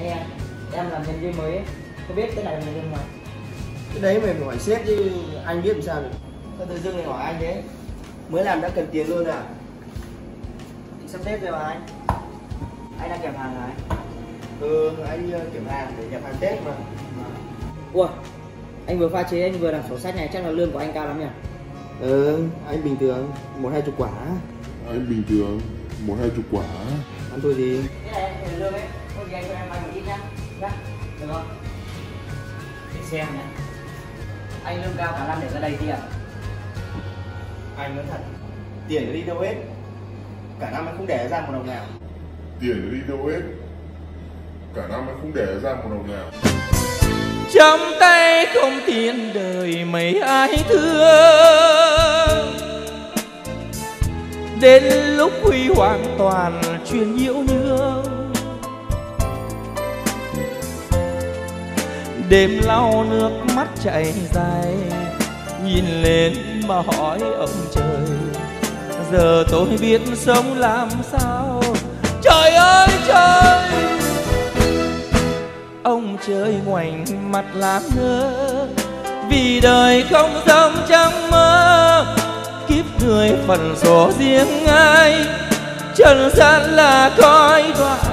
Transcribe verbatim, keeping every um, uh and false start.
em. Em làm nhân viên mới ấy. Có biết cái này là nhân viên ngoài. Cái đấy mày phải hỏi sếp chứ anh biết làm sao được. Sao tự dưng lại hỏi anh thế? Mới làm đã cần tiền luôn à? Thì sắp Tết rồi mà anh. Anh đang kiểm hàng hả anh? Ừ, anh kiểm hàng để nhập hàng Tết mà. Ủa, anh vừa pha chế anh vừa làm sổ sách này, chắc là lương của anh cao lắm nhỉ? Ừ, anh bình thường, một hai chục quả. Anh bình thường, một hai chục quả. Ăn thôi gì? Cái này anh tiền lương ấy, có gì anh cho em vay một ít nhá. Nhá, được không? Để xem nhá. Anh lương cao cả năm để ra đây tiền. Anh nói thật, tiền nó đi đâu hết? Cả năm anh không để ra một đồng nào. Tiền nó đi đâu hết? Cả năm anh không để ra một đồng nào. Trong tay không tiền đời mấy ai thương, đến lúc huy hoàn toàn chuyện nhiễu nhương. Đêm lau nước mắt chảy dài, nhìn lên mà hỏi ông trời, giờ tôi biết sống làm sao. Trời ơi trời, ông trời ngoảnh mặt làm ngơ, vì đời không giống trong mơ. Kiếp người phần số riêng ai, trần gian là cõi đoạn